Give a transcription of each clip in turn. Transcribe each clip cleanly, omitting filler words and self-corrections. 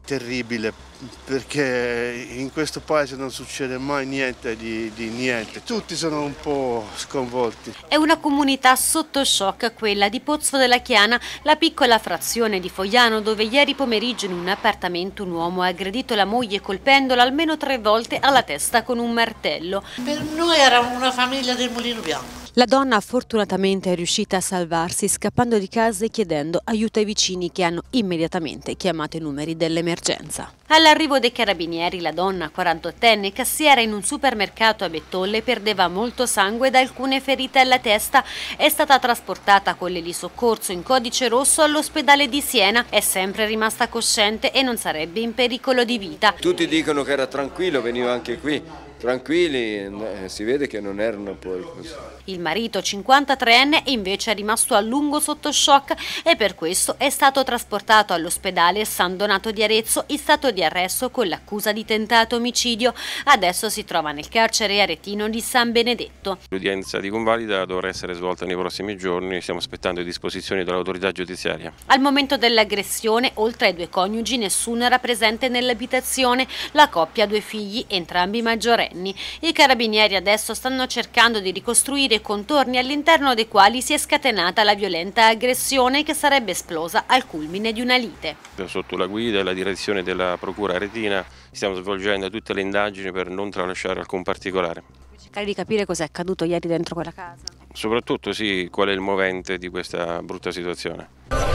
terribile, perché in questo paese non succede mai niente di niente, tutti sono un po' sconvolti. È una comunità sotto shock quella di Pozzo della Chiana, la piccola frazione di Fogliano dove ieri pomeriggio in un appartamento un uomo ha aggredito la moglie colpendola almeno 3 volte alla testa con un martello. Per noi era una famiglia del Mulino Bianco. La donna fortunatamente è riuscita a salvarsi scappando di casa e chiedendo aiuto ai vicini che hanno immediatamente chiamato i numeri dell'emergenza. All'arrivo dei carabinieri la donna, 48enne, cassiera in un supermercato a Bettolle, perdeva molto sangue da alcune ferite alla testa. È stata trasportata con l'elisoccorso in codice rosso all'ospedale di Siena. È sempre rimasta cosciente e non sarebbe in pericolo di vita. Tutti dicono che era tranquillo, veniva anche qui. Tranquilli, si vede che non erano poi così. Il marito, 53enne, invece è rimasto a lungo sotto shock e per questo è stato trasportato all'ospedale San Donato di Arezzo in stato di arresto con l'accusa di tentato omicidio. Adesso si trova nel carcere aretino di San Benedetto. L'udienza di convalida dovrà essere svolta nei prossimi giorni, stiamo aspettando le disposizioni dell'autorità giudiziaria. Al momento dell'aggressione, oltre ai 2 coniugi, nessuno era presente nell'abitazione, la coppia ha 2 figli, entrambi maggiorenni. I carabinieri adesso stanno cercando di ricostruire i contorni all'interno dei quali si è scatenata la violenta aggressione che sarebbe esplosa al culmine di una lite. Sotto la guida e la direzione della Procura Aretina stiamo svolgendo tutte le indagini per non tralasciare alcun particolare. Cercare di capire cos'è accaduto ieri dentro quella casa. Soprattutto sì, qual è il movente di questa brutta situazione.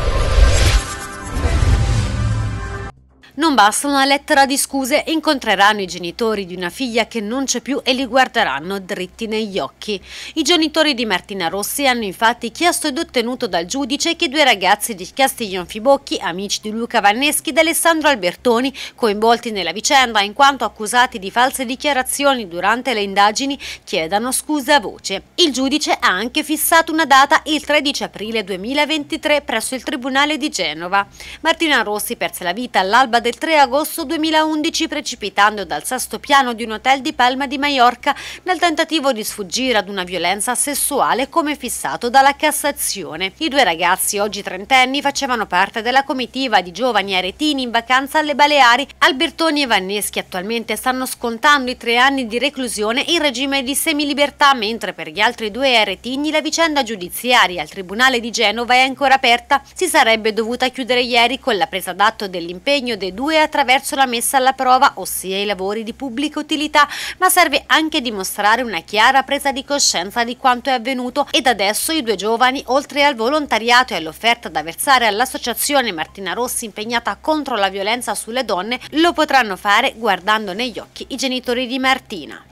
Non basta una lettera di scuse, incontreranno i genitori di una figlia che non c'è più e li guarderanno dritti negli occhi. I genitori di Martina Rossi hanno infatti chiesto ed ottenuto dal giudice che i 2 ragazzi di Castiglion Fibocchi, amici di Luca Vanneschi ed Alessandro Albertoni, coinvolti nella vicenda in quanto accusati di false dichiarazioni durante le indagini, chiedano scusa a voce. Il giudice ha anche fissato una data, il 13 aprile 2023, presso il Tribunale di Genova. Martina Rossi perse la vita all'alba del 3 agosto 2011 precipitando dal 6° piano di un hotel di Palma di Maiorca nel tentativo di sfuggire ad una violenza sessuale come fissato dalla Cassazione. I 2 ragazzi, oggi 30enni, facevano parte della comitiva di giovani aretini in vacanza alle Baleari. Albertoni e Vanneschi attualmente stanno scontando i 3 anni di reclusione in regime di semilibertà, mentre per gli altri 2 aretini la vicenda giudiziaria al Tribunale di Genova è ancora aperta. Si sarebbe dovuta chiudere ieri con la presa d'atto dell'impegno dei 2 attraverso la messa alla prova, ossia i lavori di pubblica utilità, ma serve anche dimostrare una chiara presa di coscienza di quanto è avvenuto ed adesso i 2 giovani, oltre al volontariato e all'offerta da versare all'associazione Martina Rossi impegnata contro la violenza sulle donne, lo potranno fare guardando negli occhi i genitori di Martina.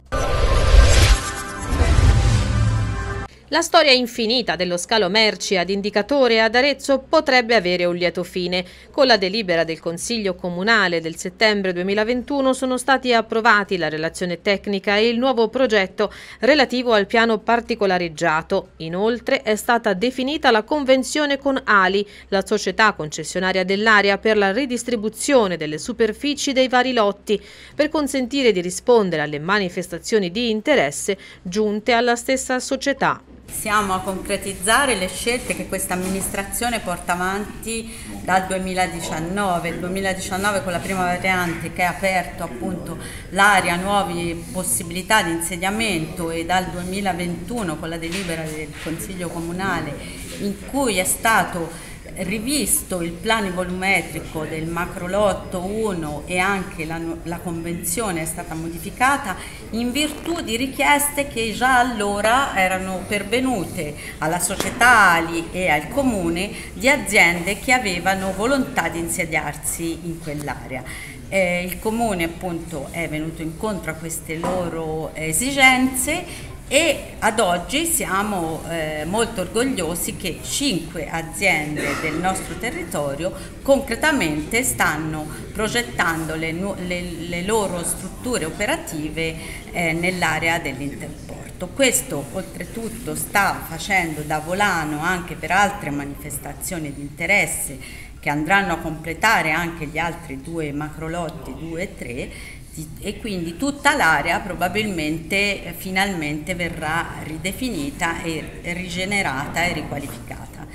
La storia infinita dello scalo merci ad indicatore ad Arezzo potrebbe avere un lieto fine. Con la delibera del Consiglio Comunale del settembre 2021 sono stati approvati la relazione tecnica e il nuovo progetto relativo al piano particolareggiato. Inoltre è stata definita la convenzione con Ali, la società concessionaria dell'area per la ridistribuzione delle superfici dei vari lotti, per consentire di rispondere alle manifestazioni di interesse giunte alla stessa società. Siamo a concretizzare le scelte che questa amministrazione porta avanti dal 2019. Il 2019 con la prima variante che ha aperto appunto l'area a nuove possibilità di insediamento e dal 2021 con la delibera del Consiglio Comunale in cui è stato rivisto il piano volumetrico del macrolotto 1 e anche la convenzione è stata modificata in virtù di richieste che già allora erano pervenute alla società Ali e al comune di aziende che avevano volontà di insediarsi in quell'area. Il comune appunto è venuto incontro a queste loro esigenze e ad oggi siamo molto orgogliosi che 5 aziende del nostro territorio concretamente stanno progettando le loro strutture operative nell'area dell'Interporto. Questo oltretutto sta facendo da volano anche per altre manifestazioni di interesse che andranno a completare anche gli altri 2 macrolotti 2 e 3, e quindi tutta l'area probabilmente finalmente verrà ridefinita e rigenerata e riqualificata.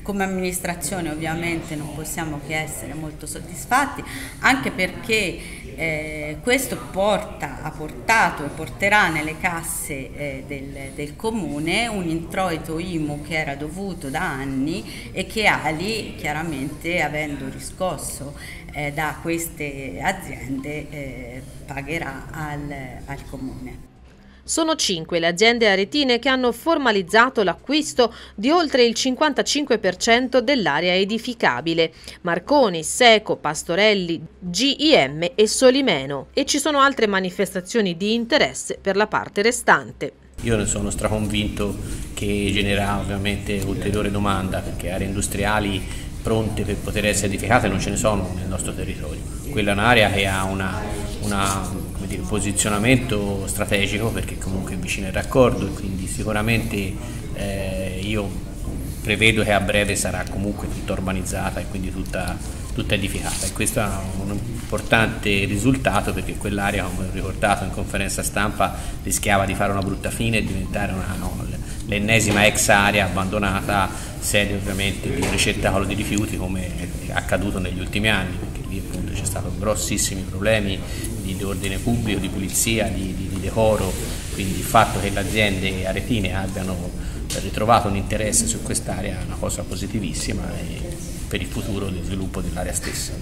come amministrazione ovviamente non possiamo che essere molto soddisfatti, anche perché questo ha portato e porterà nelle casse del comune un introito IMU che era dovuto da anni e che ALI, chiaramente avendo riscosso da queste aziende, pagherà al comune. Sono 5 le aziende aretine che hanno formalizzato l'acquisto di oltre il 55% dell'area edificabile: Marconi, Seco, Pastorelli, GIM e Solimeno, e ci sono altre manifestazioni di interesse per la parte restante. Io ne sono straconvinto che genererà ovviamente ulteriore domanda, perché aree industriali pronte per poter essere edificate non ce ne sono nel nostro territorio. Quella è un'area che ha un posizionamento strategico, perché comunque è vicino al raccordo, e quindi sicuramente io prevedo che a breve sarà comunque tutta urbanizzata e quindi tutta edificata, e questo è un importante risultato, perché quell'area, come ho ricordato in conferenza stampa, rischiava di fare una brutta fine e diventare l'ennesima ex area abbandonata, sede ovviamente di ricettacolo di rifiuti, come è accaduto negli ultimi anni, perché lì appunto c'è stato grossissimi problemi di ordine pubblico, di pulizia, di decoro. Quindi il fatto che le aziende aretine abbiano ritrovato un interesse su quest'area è una cosa positivissima per il futuro del sviluppo dell'area stessa.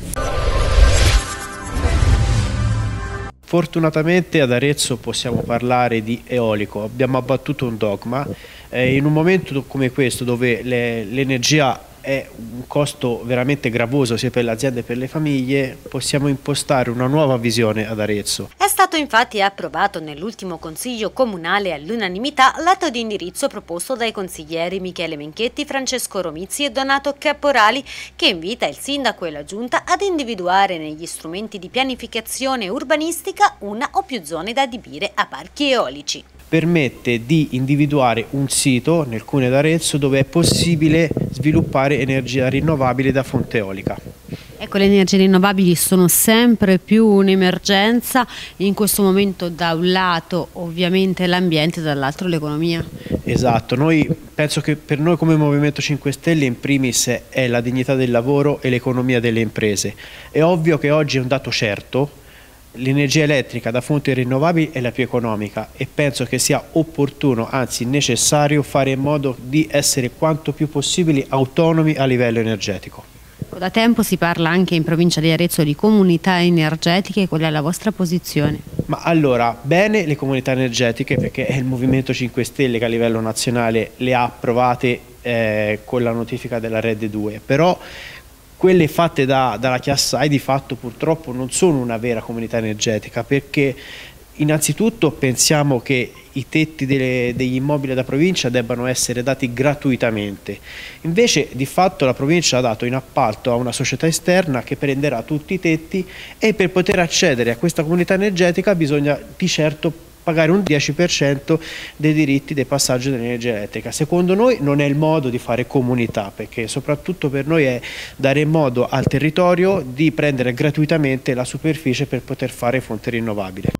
Fortunatamente ad Arezzo possiamo parlare di eolico, abbiamo abbattuto un dogma. In un momento come questo, dove l'energia è un costo veramente gravoso sia per le aziende che per le famiglie, possiamo impostare una nuova visione ad Arezzo. È stato infatti approvato nell'ultimo Consiglio Comunale all'unanimità l'atto di indirizzo proposto dai consiglieri Michele Menchetti, Francesco Romizzi e Donato Caporali, che invita il sindaco e la giunta ad individuare negli strumenti di pianificazione urbanistica una o più zone da adibire a parchi eolici. Permette di individuare un sito nel Comune d'Arezzo dove è possibile sviluppare energia rinnovabile da fonte eolica. Ecco, le energie rinnovabili sono sempre più un'emergenza in questo momento, da un lato ovviamente l'ambiente, dall'altro l'economia. Esatto, penso che per noi come Movimento 5 Stelle in primis è la dignità del lavoro e l'economia delle imprese. È ovvio che oggi è un dato certo: l'energia elettrica da fonti rinnovabili è la più economica, e penso che sia opportuno, anzi necessario, fare in modo di essere quanto più possibile autonomi a livello energetico. Da tempo si parla anche in provincia di Arezzo di comunità energetiche, qual è la vostra posizione? Ma allora, bene le comunità energetiche, perché è il Movimento 5 Stelle che a livello nazionale le ha approvate con la notifica della RED 2, però quelle fatte dalla Chiassai di fatto purtroppo non sono una vera comunità energetica, perché innanzitutto pensiamo che i tetti degli immobili da provincia debbano essere dati gratuitamente, invece di fatto la provincia ha dato in appalto a una società esterna che prenderà tutti i tetti, e per poter accedere a questa comunità energetica bisogna di certo pagare un 10% dei diritti del passaggio dell'energia elettrica. Secondo noi non è il modo di fare comunità, perché soprattutto per noi è dare modo al territorio di prendere gratuitamente la superficie per poter fare fonte rinnovabile.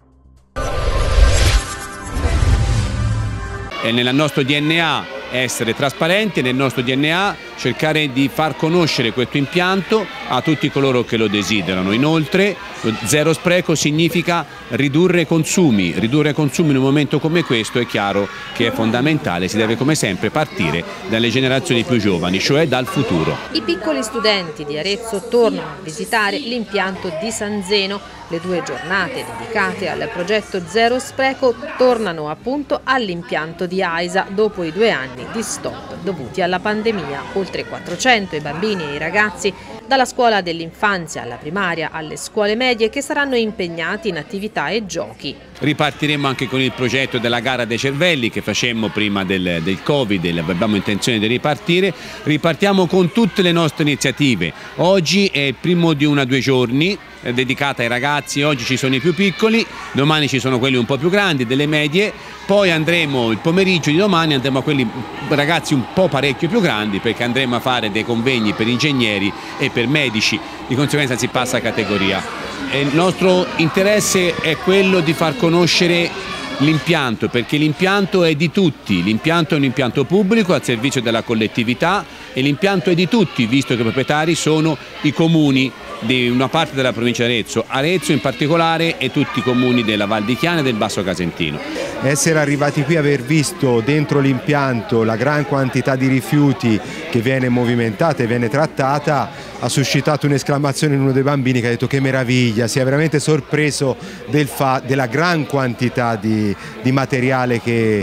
È nel nostro DNA essere trasparenti, nel nostro DNA cercare di far conoscere questo impianto a tutti coloro che lo desiderano. Inoltre zero spreco significa ridurre consumi in un momento come questo è chiaro che è fondamentale, si deve come sempre partire dalle generazioni più giovani, cioè dal futuro. I piccoli studenti di Arezzo tornano a visitare l'impianto di San Zeno. Le 2 giornate dedicate al progetto Zero Spreco tornano appunto all'impianto di AISA dopo i 2 anni di stop dovuti alla pandemia. Oltre 400 i bambini e i ragazzi dalla scuola dell'infanzia alla primaria alle scuole medie che saranno impegnati in attività e giochi. Ripartiremo anche con il progetto della gara dei cervelli che facemmo prima del Covid e abbiamo intenzione di ripartire. Ripartiamo con tutte le nostre iniziative. Oggi è il primo di 1 o 2 giorni dedicata ai ragazzi, oggi ci sono i più piccoli, domani ci sono quelli un po' più grandi, delle medie, poi andremo il pomeriggio di domani, andremo a quelli ragazzi un po' parecchio più grandi, perché andremo a fare dei convegni per ingegneri e per medici, di conseguenza si passa a categoria. Il nostro interesse è quello di far conoscere l'impianto, perché l'impianto è di tutti, l'impianto è un impianto pubblico al servizio della collettività e l'impianto è di tutti, visto che i proprietari sono i comuni di una parte della provincia di Arezzo, Arezzo in particolare e tutti i comuni della Val di Chiana e del Basso Casentino. Essere arrivati qui, aver visto dentro l'impianto la gran quantità di rifiuti che viene movimentata e viene trattata, ha suscitato un'esclamazione in uno dei bambini che ha detto che meraviglia, si è veramente sorpreso della gran quantità di materiale che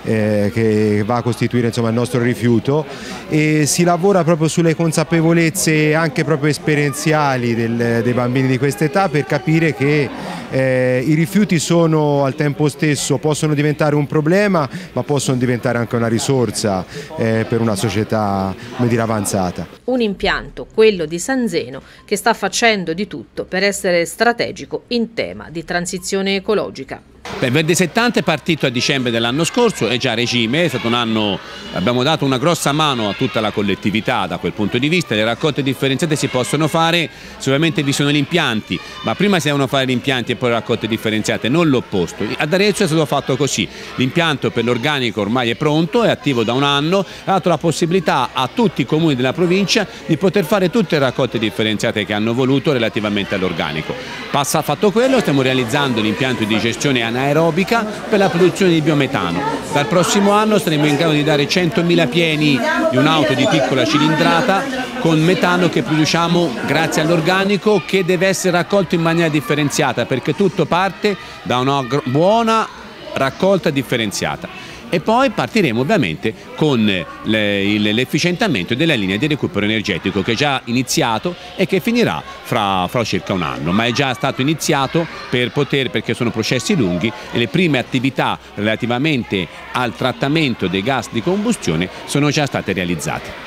va a costituire, insomma, il nostro rifiuto, e si lavora proprio sulle consapevolezze anche proprio esperienziali dei bambini di questa età, per capire che i rifiuti sono al tempo stesso, possono diventare un problema ma possono diventare anche una risorsa per una società, come dire, avanzata. Un impianto, quello di San Zeno, che sta facendo di tutto per essere strategico in tema di transizione ecologica. Verde 70 è partito a dicembre dell'anno scorso, è già a regime, è stato un anno, abbiamo dato una grossa mano a tutta la collettività da quel punto di vista. Le raccolte differenziate si possono fare se ovviamente vi sono gli impianti, ma prima si devono fare gli impianti e poi le raccolte differenziate, non l'opposto. Ad Arezzo è stato fatto così, l'impianto per l'organico ormai è pronto, è attivo da un anno, ha dato la possibilità a tutti i comuni della provincia di poter fare tutte le raccolte differenziate che hanno voluto relativamente all'organico. Fatto quello, stiamo realizzando l'impianto di gestione anaerobica per la produzione di biometano. Dal prossimo anno saremo in grado di dare 100.000 pieni di un'auto di piccola cilindrata con metano che produciamo grazie all'organico, che deve essere raccolto in maniera differenziata, perché tutto parte da una buona raccolta differenziata. E poi partiremo ovviamente con l'efficientamento della linea di recupero energetico, che è già iniziato e che finirà fra circa un anno, ma è già stato iniziato perché sono processi lunghi e le prime attività relativamente al trattamento dei gas di combustione sono già state realizzate.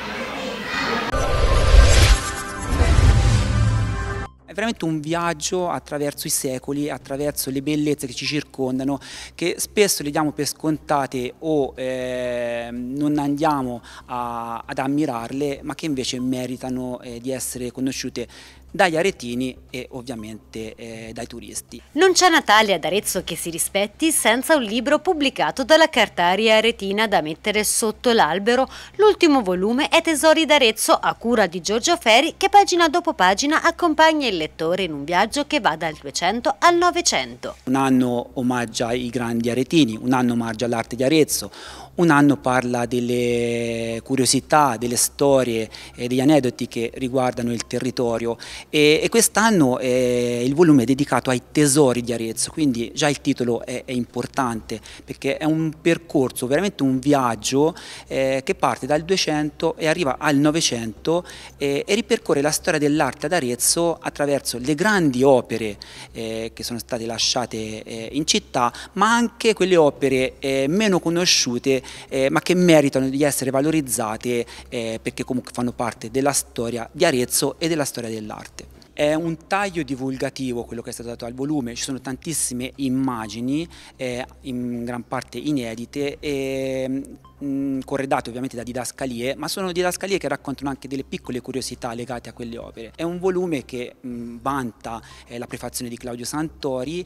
È veramente un viaggio attraverso i secoli, attraverso le bellezze che ci circondano, che spesso le diamo per scontate o non andiamo ad ammirarle, ma che invece meritano di essere conosciute dagli aretini e ovviamente dai turisti. Non c'è Natale ad Arezzo che si rispetti senza un libro pubblicato dalla cartaria aretina da mettere sotto l'albero. L'ultimo volume è Tesori d'Arezzo, a cura di Giorgio Feri, che pagina dopo pagina accompagna il lettore in un viaggio che va dal 200 al 900. Un anno omaggia i grandi aretini, un anno omaggia l'arte di Arezzo, un anno parla delle curiosità, delle storie e degli aneddoti che riguardano il territorio, e quest'anno il volume è dedicato ai tesori di Arezzo, quindi già il titolo è importante, perché è un percorso, veramente un viaggio che parte dal 200 e arriva al 900 e ripercorre la storia dell'arte ad Arezzo attraverso le grandi opere che sono state lasciate in città, ma anche quelle opere meno conosciute, ma che meritano di essere valorizzate perché comunque fanno parte della storia di Arezzo e della storia dell'arte. È un taglio divulgativo quello che è stato dato al volume, ci sono tantissime immagini, in gran parte inedite, corredate ovviamente da didascalie, ma sono didascalie che raccontano anche delle piccole curiosità legate a quelle opere. È un volume che vanta la prefazione di Claudio Santori.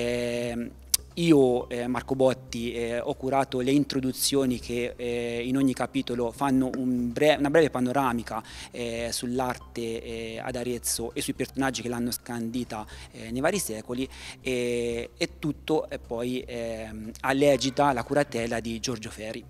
Io, Marco Botti, ho curato le introduzioni che in ogni capitolo fanno una breve panoramica sull'arte ad Arezzo e sui personaggi che l'hanno scandita nei vari secoli, e tutto poi all'egida, la curatela di Giorgio Feri.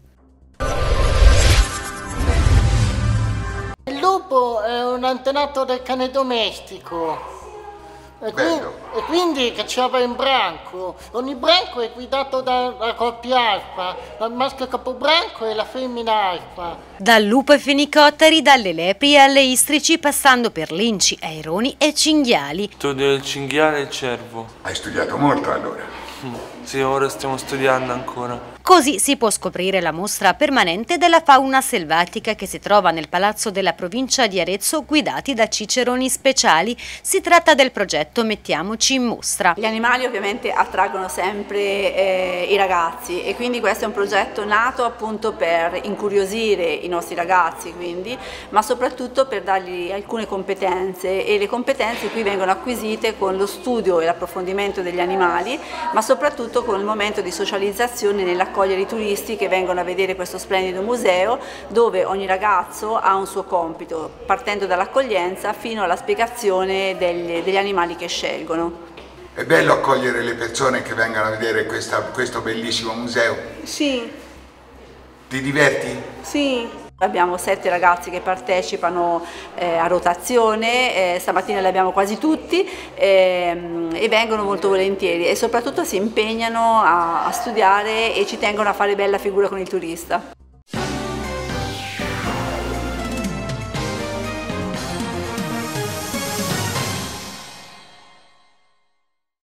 Il lupo è un antenato del cane domestico. E quindi cacciava in branco. Ogni branco è guidato dalla coppia alfa, il maschio capobranco e la femmina alfa. Dal lupo ai fenicotteri, dalle lepri alle istrici, passando per linci, aironi e cinghiali. Studio il cinghiale e il cervo. Hai studiato molto allora? Sì, ora stiamo studiando ancora. Così si può scoprire la mostra permanente della fauna selvatica che si trova nel Palazzo della Provincia di Arezzo, guidati da ciceroni speciali. Si tratta del progetto Mettiamoci in mostra. Gli animali ovviamente attraggono sempre i ragazzi, e quindi questo è un progetto nato appunto per incuriosire i nostri ragazzi, quindi, ma soprattutto per dargli alcune competenze, e le competenze qui vengono acquisite con lo studio e l'approfondimento degli animali, ma soprattutto soprattutto con il momento di socializzazione nell'accogliere i turisti che vengono a vedere questo splendido museo, dove ogni ragazzo ha un suo compito, partendo dall'accoglienza fino alla spiegazione degli animali che scelgono. È bello accogliere le persone che vengono a vedere questo bellissimo museo? Sì. Ti diverti? Sì. Abbiamo 7 ragazzi che partecipano a rotazione, stamattina li abbiamo quasi tutti e vengono molto volentieri e soprattutto si impegnano a studiare e ci tengono a fare bella figura con il turista.